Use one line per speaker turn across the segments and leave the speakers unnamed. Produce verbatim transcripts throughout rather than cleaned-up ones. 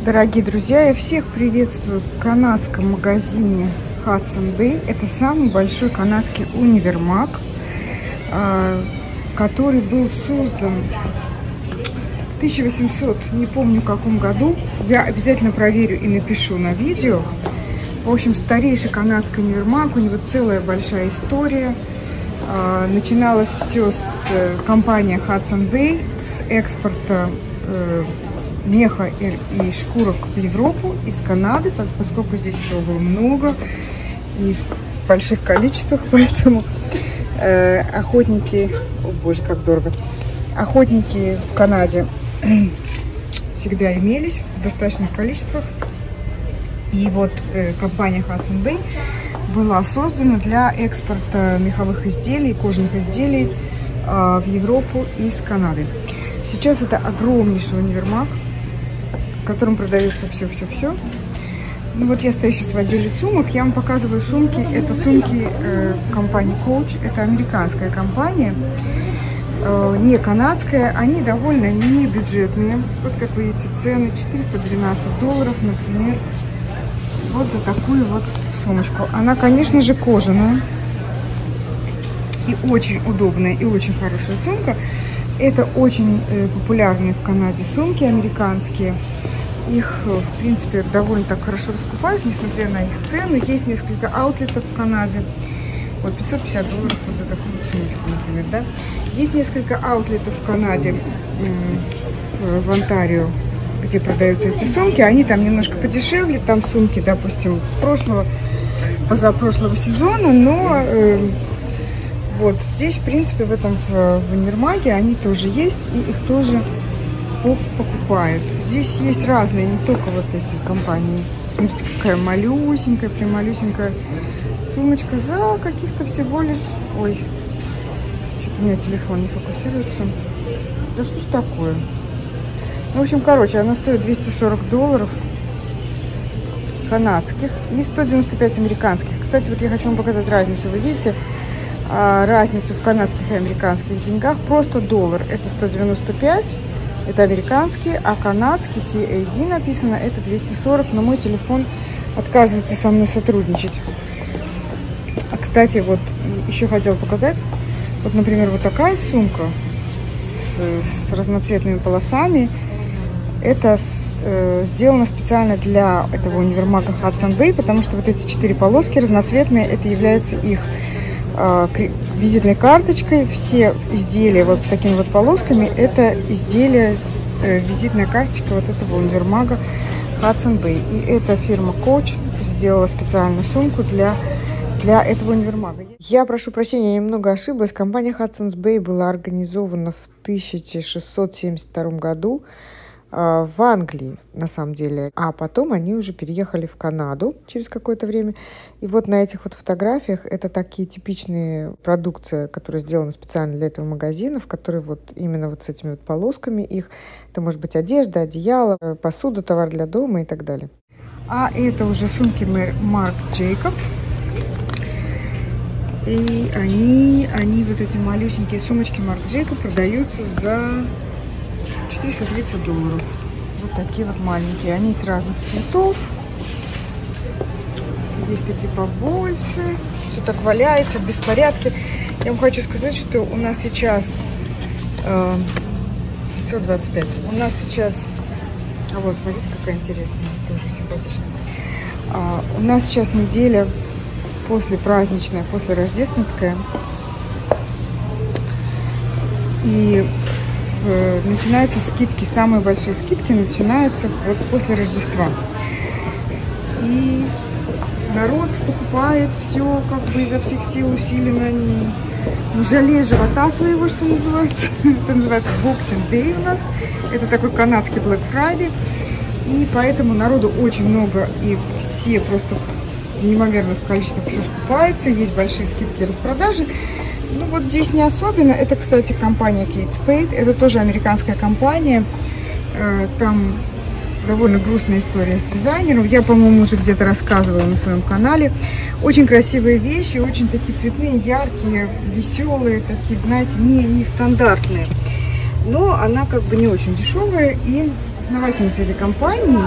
Дорогие друзья, я всех приветствую в канадском магазине Hudson Bay. Это самый большой канадский универмаг, который был создан в тысяча восемьсот, не помню в каком году. Я обязательно проверю и напишу на видео. В общем, старейший канадский универмаг, у него целая большая история. Начиналось все с компании Hudson Bay, с экспорта меха и, и шкурок в Европу из Канады, поскольку здесь всего было много и в больших количествах, поэтому э, охотники, о боже, как дорого, охотники в Канаде всегда имелись в достаточных количествах. И вот э, компания Hudson Bay была создана для экспорта меховых изделий, кожаных изделий э, в Европу из Канады. Сейчас это огромнейший универмаг, в котором продается все-все-все. Ну вот я стою сейчас в отделе сумок, я вам показываю сумки. Это сумки э, компании Coach, это американская компания, э, не канадская. Они довольно не бюджетные. Вот как вы видите, цены четыреста двенадцать долларов, например, вот за такую вот сумочку. Она, конечно же, кожаная и очень удобная, и очень хорошая сумка. Это очень э, популярные в Канаде сумки американские. Их, в принципе, довольно так хорошо раскупают, несмотря на их цену. Есть несколько аутлетов в Канаде. Вот пятьсот пятьдесят долларов вот за такую вот сумочку, например, да. Есть несколько аутлетов в Канаде, э, в Онтарио, где продаются эти сумки. Они там немножко подешевле. Там сумки, допустим, с прошлого, позапрошлого сезона, но... Э, Вот здесь, в принципе, в этом в универмаге они тоже есть, и их тоже покупают. Здесь есть разные, не только вот эти компании. Смотрите, какая малюсенькая, прям малюсенькая сумочка за каких-то всего лишь... Ой, что-то у меня телефон не фокусируется. Да что ж такое? Ну, в общем, короче, она стоит двести сорок долларов канадских и сто девяносто пять американских. Кстати, вот я хочу вам показать разницу. Вы видите? Разницу в канадских и американских деньгах. Просто доллар это сто девяносто пять, это американский, а канадский си эй ди написано это двести сорок, но мой телефон отказывается со мной сотрудничать. А кстати, вот еще хотела показать, вот, например, вот такая сумка с, с разноцветными полосами, это э, сделано специально для этого универмага Hudson Bay, потому что вот эти четыре полоски разноцветные, это является их визитной карточкой. Все изделия вот с такими вот полосками это изделия, э, визитная карточка вот этого универмага Hudson Bay. И эта фирма Coach сделала специальную сумку для, для этого универмага. Я прошу прощения, я немного ошиблась. Компания Hudson Bay была организована в тысяча шестьсот семьдесят втором году в Англии, на самом деле. А потом они уже переехали в Канаду через какое-то время. И вот на этих вот фотографиях это такие типичные продукции, которые сделаны специально для этого магазина, в которые вот именно вот с этими вот полосками их. Это может быть одежда, одеяло, посуда, товар для дома и так далее. А это уже сумки Марк Джейкоб. И они, они вот эти малюсенькие сумочки Марк Джейкоб продаются за четыреста тридцать долларов. Вот такие вот маленькие. Они с разных цветов. Есть такие побольше. Все так валяется в беспорядке. Я вам хочу сказать, что у нас сейчас э, пятьсот двадцать пять. У нас сейчас... А вот, смотрите, какая интересная. Тоже симпатичная. А, у нас сейчас неделя после праздничная, после рождественская. И начинаются скидки, самые большие скидки начинаются вот после Рождества. И народ покупает все как бы изо всех сил усиленно, не, не жалея живота своего, что называется. Это называется Boxing Day у нас. Это такой канадский Black Friday. И поэтому народу очень много, и все просто в неимоверных количествах все скупается. Есть большие скидки и распродажи. Ну вот здесь не особенно. Это, кстати, компания Kate Spade. Это тоже американская компания. Там довольно грустная история с дизайнером. Я, по-моему, уже где-то рассказывала на своем канале. Очень красивые вещи, очень такие цветные, яркие, веселые, такие, знаете, не, не стандартные. Но она как бы не очень дешевая. И основательница этой компании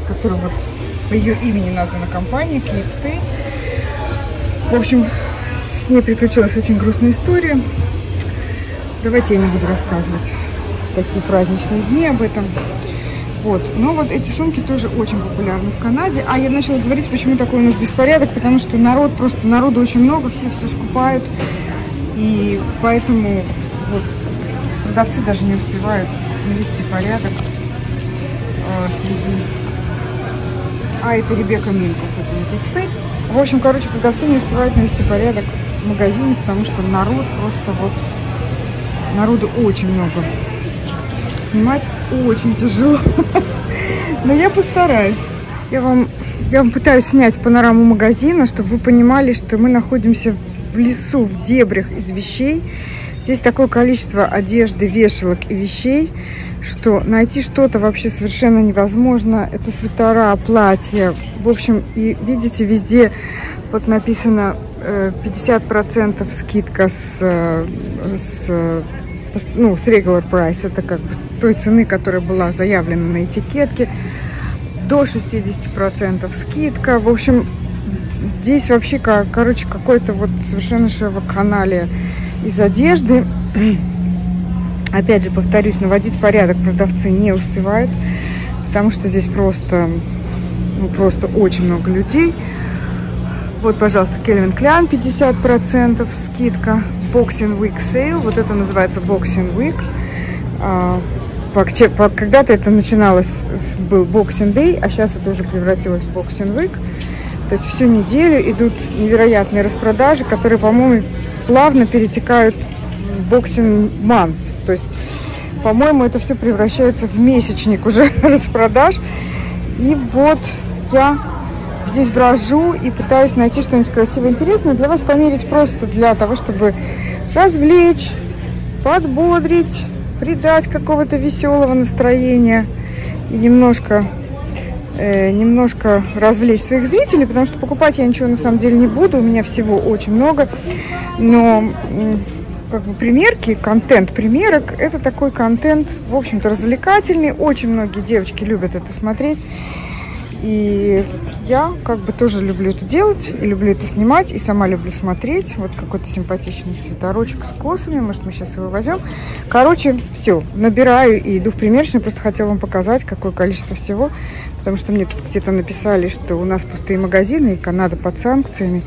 которая вот по ее имени названа компания, Kate Spade. В общем, с ней приключилась очень грустная история. Давайте я не буду рассказывать в такие праздничные дни об этом. Вот. Но вот эти сумки тоже очень популярны в Канаде. А я начала говорить, почему такой у нас беспорядок, потому что народ, просто народу очень много, все все скупают. И поэтому вот, продавцы даже не успевают навести порядок э, среди... А, это Ребекка Минков, это не Kate Spade. В общем, короче, продавцы не успевают навести порядок в магазине, потому что народ просто вот... Народу очень много. Снимать очень тяжело. Но я постараюсь. Я вам, я вам пытаюсь снять панораму магазина, чтобы вы понимали, что мы находимся в лесу, в дебрях из вещей. Здесь такое количество одежды, вешалок и вещей, что найти что-то вообще совершенно невозможно. Это свитера, платья. В общем, и видите, везде вот написано пятьдесят процентов скидка с, с, ну, с regular price. Это как бы с той цены, которая была заявлена на этикетке. До шестидесяти процентов скидка. В общем, здесь вообще, короче, какой-то вот совершенно ширококаналия из одежды. Опять же, повторюсь, наводить порядок продавцы не успевают, потому что здесь просто, ну, просто очень много людей. Вот, пожалуйста, Calvin Klein пятьдесят процентов скидка. Boxing Week Sale. Вот это называется Boxing Week. Когда-то это начиналось, был Boxing Day, а сейчас это уже превратилось в Boxing Week. То есть всю неделю идут невероятные распродажи, которые, по-моему, плавно перетекают в Boxing Months. То есть, по-моему, это все превращается в месячник уже распродаж. И вот я здесь брожу и пытаюсь найти что-нибудь красивое, интересное для вас померить, просто для того, чтобы развлечь, подбодрить, придать какого-то веселого настроения и немножко, э, немножко развлечь своих зрителей, потому что покупать я ничего на самом деле не буду, у меня всего очень много, но э, как бы примерки, контент примерок, это такой контент, в общем-то, развлекательный, очень многие девочки любят это смотреть. И я как бы тоже люблю это делать, и люблю это снимать, и сама люблю смотреть. Вот какой-то симпатичный свитерочек с косами, может, мы сейчас его возьмем. Короче, все, набираю и иду в примерочную. Просто хотела вам показать, какое количество всего, потому что мне где-то написали, что у нас пустые магазины, и Канада под санкциями.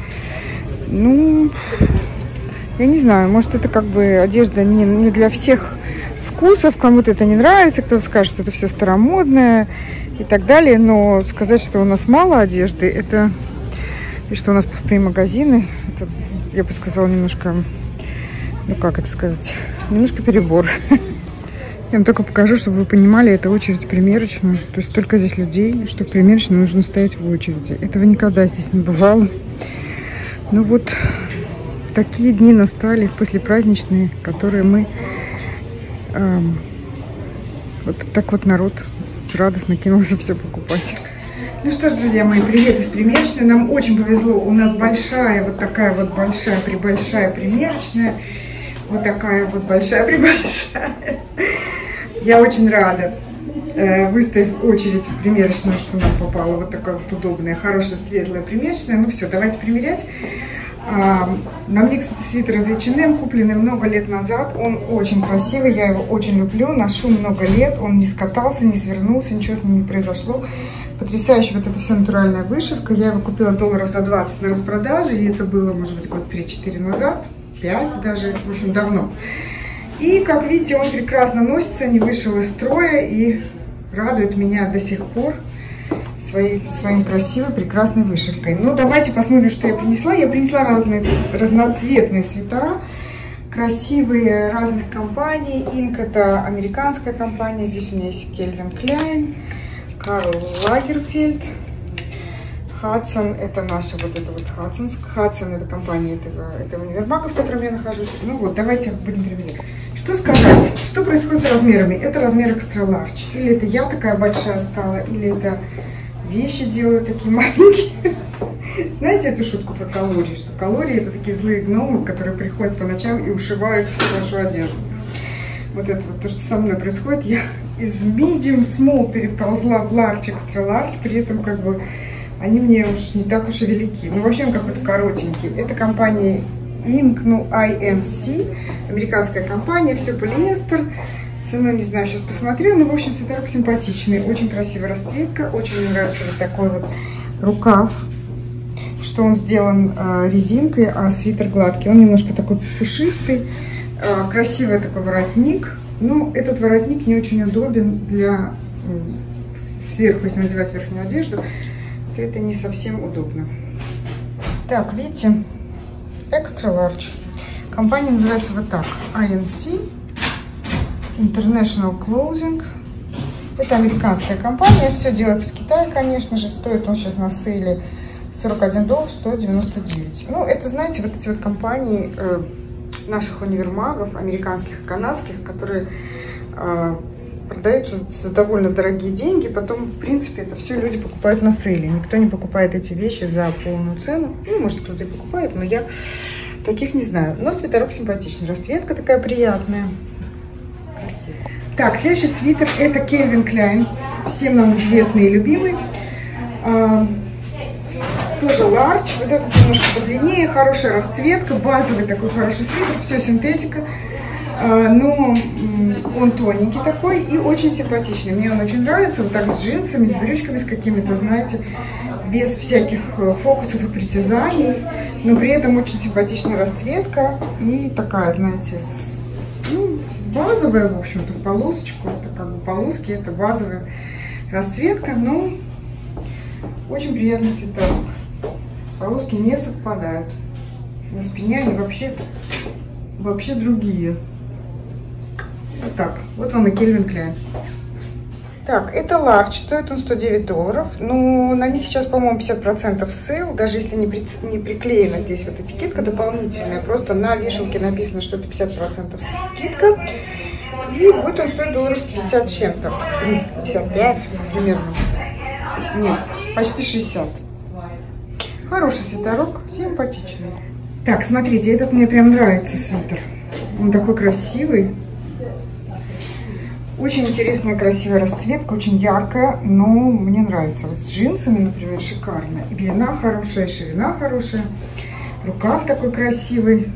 Ну, я не знаю, может, это как бы одежда не, не для всех вкусов, кому-то это не нравится, кто-то скажет, что это все старомодное и так далее, но сказать, что у нас мало одежды, это, и что у нас пустые магазины, это, я бы сказала, немножко, ну как это сказать, немножко перебор. Я вам только покажу, чтобы вы понимали, это очередь примерочную, то есть столько здесь людей, что в примерочную нужно стоять в очереди. Этого никогда здесь не бывало. Ну вот, такие дни настали, послепраздничные, которые мы, эм, вот так вот народ радостно кинулся все покупать. Ну что ж, друзья мои, привет из примерочной. Нам очень повезло. У нас большая, вот такая вот большая-пребольшая примерочная. Вот такая вот большая-пребольшая. Я очень рада, э, выставив очередь в примерочную, что нам попала вот такая вот удобная, хорошая, светлая примерочная. Ну все, давайте примерять. А, на мне, кстати, свитер из эйч энд эм, купленный много лет назад. Он очень красивый, я его очень люблю. Ношу много лет, он не скатался, не свернулся, ничего с ним не произошло. Потрясающе, вот это все натуральная вышивка. Я его купила долларов за двадцать на распродаже, и это было, может быть, год три-четыре назад, пять даже, в общем, давно. И, как видите, он прекрасно носится, не вышел из строя и радует меня до сих пор своей, своим красивой, прекрасной вышивкой. Ну, давайте посмотрим, что я принесла. Я принесла разные разноцветные свитера, красивые, разных компаний. Инк — это американская компания. Здесь у меня есть Calvin Klein, Карл Лагерфельд, Hudson — это наша вот это вот Hudson. Hudson — это компания этого, этого универмага, в котором я нахожусь. Ну вот, давайте будем примерять. Что сказать? Что происходит с размерами? Это размер extra large. Или это я такая большая стала, или это вещи делают такие маленькие. Знаете эту шутку про калории? Что калории — это такие злые гномы, которые приходят по ночам и ушивают всю вашу одежду. Вот это вот то, что со мной происходит. Я из medium small переползла в large, extra large, при этом как бы они мне уж не так уж и велики. Ну, вообще он какой-то коротенький. Это компания Inc, ну, ай эн си, американская компания, все полиэстер. Цену не знаю, сейчас посмотрю. Ну, в общем, свитерок симпатичный, очень красивая расцветка. Очень мне нравится вот такой вот рукав, что он сделан э, резинкой, а свитер гладкий. Он немножко такой пушистый, э, красивый такой воротник. Ну, этот воротник не очень удобен для э, сверху, если надевать верхнюю одежду, то это не совсем удобно. Так, видите, extra large. Компания называется вот так, ай эн си, International Clothing. Это американская компания, все делается в Китае, конечно же. Стоит он сейчас на сейле сорок один доллар, стоит девяносто девять. Ну, это, знаете, вот эти вот компании э, наших универмагов, американских и канадских, которые э, продаются за довольно дорогие деньги. Потом, в принципе, это все люди покупают на сейле. Никто не покупает эти вещи за полную цену. Ну, может, кто-то и покупает, но я таких не знаю. Но свитерок симпатичный, расцветка такая приятная. Так, следующий свитер это Calvin Klein, всем нам известный и любимый. А, тоже large, вот этот немножко подлиннее, хорошая расцветка, базовый такой хороший свитер, все синтетика. А, но он тоненький такой и очень симпатичный. Мне он очень нравится, вот так с джинсами, с брючками, с какими-то, знаете, без всяких фокусов и притязаний. Но при этом очень симпатичная расцветка и такая, знаете, ну, базовая, в общем-то, в полосочку. Это как бы полоски, это базовая расцветка, но очень приятный свитерок. Полоски не совпадают. На спине они вообще, вообще другие. Вот так. Вот вам и Calvin Klein. Так, это large, стоит он сто девять долларов. Ну, на них сейчас, по-моему, пятьдесят процентов сейл, даже если не, при, не приклеена здесь вот этикетка дополнительная, просто на вешалке написано, что это пятьдесят процентов скидка. И будет он стоить долларов пятьдесят с чем-то, пятьдесят пять примерно. Нет, почти шестьдесят. Хороший свитерок, симпатичный. Так, смотрите, этот мне прям нравится свитер. Он такой красивый. Очень интересная, красивая расцветка, очень яркая, но мне нравится. Вот с джинсами, например, шикарно. И длина хорошая, и ширина хорошая. Рукав такой красивый.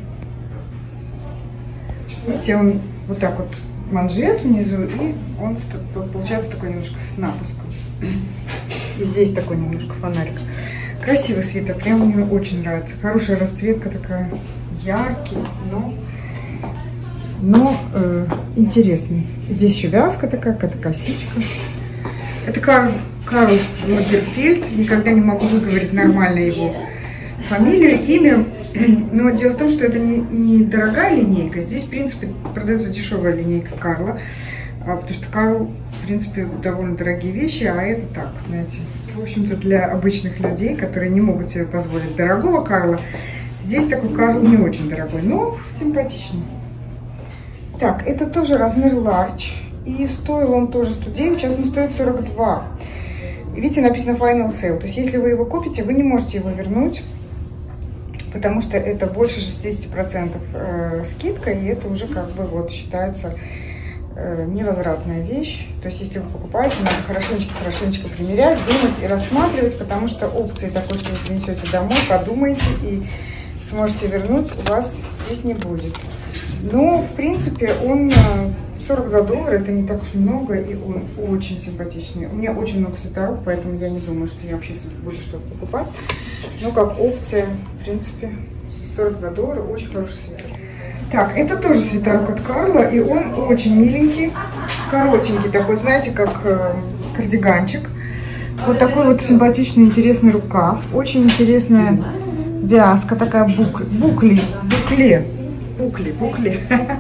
Видите, он вот так вот манжет внизу, и он получается такой немножко с напуском. И здесь такой немножко фонарик. Красивый свитер, прям мне очень нравится. Хорошая расцветка такая, яркий, но... но э, интересный. Здесь еще вязка такая, какая-то косичка. Это Карл, Карл Лагерфельд. Никогда не могу выговорить нормально его фамилию, имя. Но дело в том, что это не, не дорогая линейка. Здесь, в принципе, продается дешевая линейка Карла. Потому что Карл, в принципе, довольно дорогие вещи, а это так, знаете. В общем-то, для обычных людей, которые не могут себе позволить дорогого Карла, здесь такой Карл не очень дорогой, но симпатичный. Так, это тоже размер large, и стоил он тоже сто девять, сейчас он стоит сорок два. Видите, написано final sale, то есть если вы его купите, вы не можете его вернуть, потому что это больше шестидесяти процентов э, скидка, и это уже как бы вот считается э, невозвратная вещь. То есть если вы покупаете, надо хорошенечко-хорошенечко примерять, думать и рассматривать, потому что опции такой, что вы принесете домой, подумаете и сможете вернуть, у вас здесь не будет. Но, в принципе, он сорок два доллара, это не так уж и много, и он очень симпатичный. У меня очень много свитеров, поэтому я не думаю, что я вообще буду что-то покупать. Но как опция, в принципе, сорок два доллара, очень хороший свитер. Так, это тоже свитерок от Карла, и он очень миленький, коротенький такой, знаете, как э, кардиганчик. Вот такой вот симпатичный, интересный рукав, очень интересная вязка, такая бук, букли, букле. Букли, букли.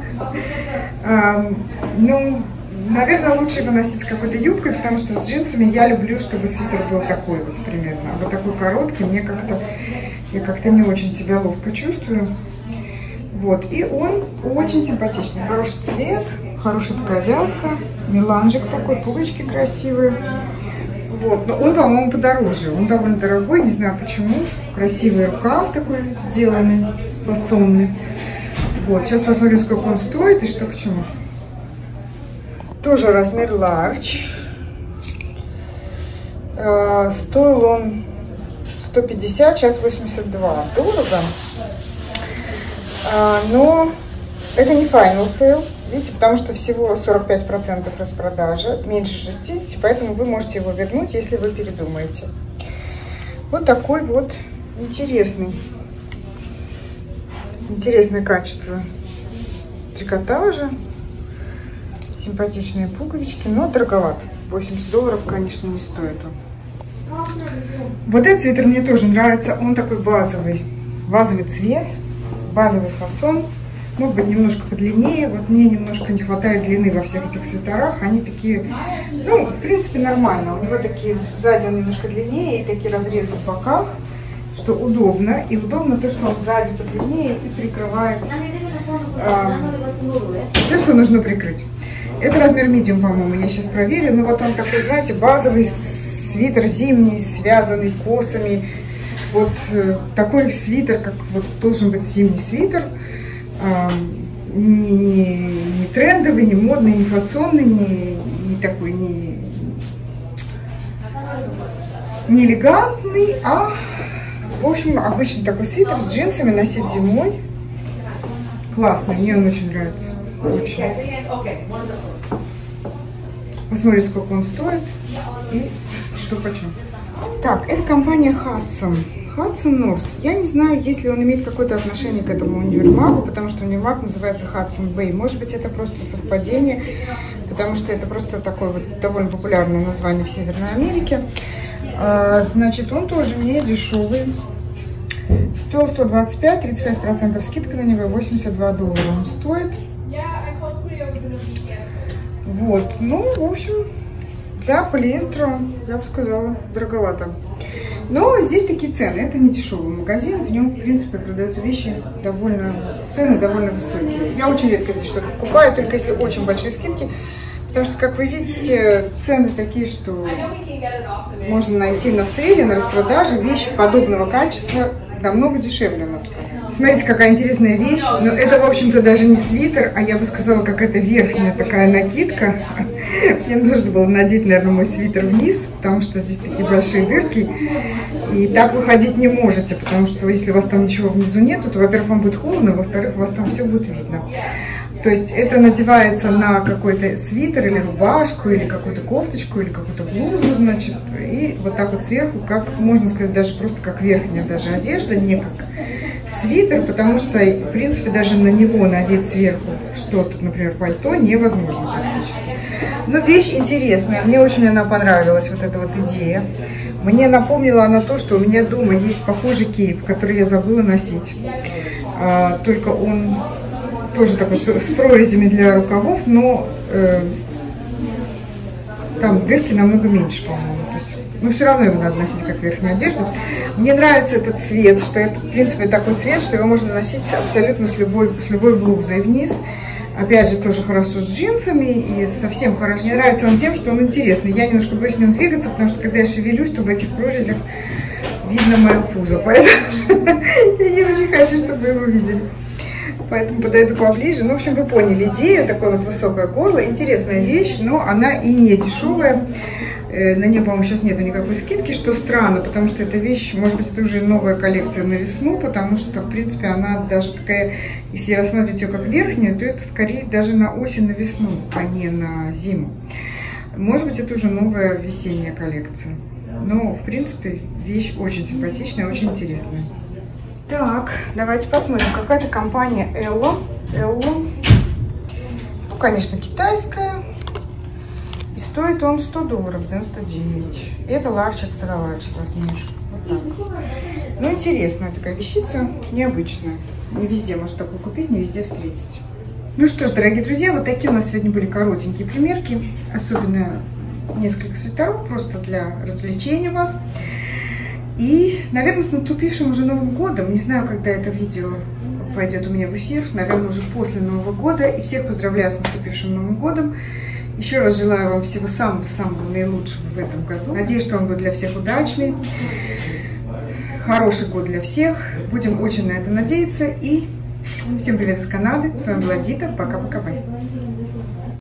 Ну, наверное, лучше его носить с какой-то юбкой, потому что с джинсами я люблю, чтобы свитер был такой вот примерно. А вот такой короткий, мне как-то, я как-то не очень себя ловко чувствую. Вот, и он очень симпатичный. Хороший цвет, хорошая такая вязка, меланжик такой, пуговички красивые. Вот, но он, по-моему, подороже. Он довольно дорогой, не знаю почему. Красивый рукав такой сделанный, фасонный. Вот, сейчас посмотрим, сколько он стоит и что к чему. Тоже размер large. Стоил он сто пятьдесят, сейчас восемьдесят два. Дорого. Но это не final sale. Видите, потому что всего сорок пять процентов распродажа, меньше шестидесяти, поэтому вы можете его вернуть, если вы передумаете. Вот такой вот интересный, интересное качество трикотажа, симпатичные пуговички, но дороговато. восемьдесят долларов, конечно, не стоит он. Вот этот свитер мне тоже нравится, он такой базовый, базовый цвет, базовый фасон. Может быть, немножко подлиннее. Вот мне немножко не хватает длины во всех этих свитерах. Они такие, ну, в принципе, нормально. У него такие, сзади он немножко длиннее и такие разрезы в боках, что удобно. И удобно то, что он сзади подлиннее и прикрывает э, то, что нужно прикрыть. Это размер medium, по-моему, я сейчас проверю. Но вот он такой, знаете, базовый свитер зимний, связанный косами. Вот э, такой свитер, как вот должен быть зимний свитер. Не, не, не трендовый, не модный, не фасонный, не, не такой, не, не элегантный, а, в общем, обычный такой свитер с джинсами носить зимой. Классный, мне он очень нравится. Очень. Посмотрите, сколько он стоит и что почем. Так, это компания Hudson. Hudson North. Я не знаю, если он имеет какое-то отношение к этому универмагу, потому что универмаг называется Hudson Bay. Может быть, это просто совпадение, потому что это просто такое вот довольно популярное название в Северной Америке. А, значит, он тоже не дешевый. Стоил сто двадцать пять, тридцать пять процентов скидка на него, восемьдесят два доллара он стоит. Вот, ну, в общем, для полиэстера, я бы сказала, дороговато. Но здесь такие цены, это не дешевый магазин, в нем, в принципе, продаются вещи довольно, цены довольно высокие. Я очень редко здесь что-то покупаю, только если очень большие скидки, потому что, как вы видите, цены такие, что можно найти на сейле, на распродаже вещи подобного качества намного дешевле у нас. Смотрите, какая интересная вещь, но это, в общем-то, даже не свитер, а я бы сказала, какая-то верхняя такая накидка. Мне нужно было надеть, наверное, мой свитер вниз, потому что здесь такие большие дырки, и так вы ходить не можете, потому что если у вас там ничего внизу нету, то, во-первых, вам будет холодно, во-вторых, у вас там все будет видно. То есть это надевается на какой-то свитер или рубашку, или какую-то кофточку, или какую-то блузу, значит, и вот так вот сверху, как, можно сказать, даже просто как верхняя даже одежда, не как свитер, потому что, в принципе, даже на него надеть сверху что-то, например, пальто, невозможно практически. Но вещь интересная, мне очень она понравилась, вот эта вот идея. Мне напомнила она то, что у меня дома есть похожий кейп, который я забыла носить. А, только он тоже такой с прорезями для рукавов, но э, там дырки намного меньше, по-моему. Но все равно его надо носить как верхнюю одежду. Мне нравится этот цвет, что это, в принципе, такой цвет, что его можно носить абсолютно с любой, с любой блузой вниз. Опять же, тоже хорошо с джинсами и совсем хорошо. Мне нравится он тем, что он интересный. Я немножко боюсь в нем двигаться, потому что когда я шевелюсь, то в этих прорезях видно мое пузо. Поэтому я не очень хочу, чтобы его видели. Поэтому подойду поближе. Ну, в общем, вы поняли идею. Такое вот высокое горло. Интересная вещь, но она и не дешевая. На нее, по-моему, сейчас нету никакой скидки, что странно, потому что эта вещь, может быть, это уже новая коллекция на весну, потому что, в принципе, она даже такая, если рассматривать ее как верхнюю, то это скорее даже на осень, на весну, а не на зиму. Может быть, это уже новая весенняя коллекция. Но, в принципе, вещь очень симпатичная, очень интересная. Так, давайте посмотрим. Какая-то компания Ello. Ello. Ну, конечно, китайская. И стоит он сто долларов, девяносто девять. Это large, extra large размер. Вот так. Ну, интересная такая вещица, необычная. Не везде можно такую купить, не везде встретить. Ну что ж, дорогие друзья, вот такие у нас сегодня были коротенькие примерки. Особенно несколько свитеров, просто для развлечения вас. И, наверное, с наступившим уже Новым годом. Не знаю, когда это видео пойдет у меня в эфир. Наверное, уже после Нового года. И всех поздравляю с наступившим Новым годом. Еще раз желаю вам всего самого-самого наилучшего в этом году. Надеюсь, что он будет для всех удачный. Хороший год для всех. Будем очень на это надеяться. И всем привет из Канады. С вами была Дита. Пока-пока.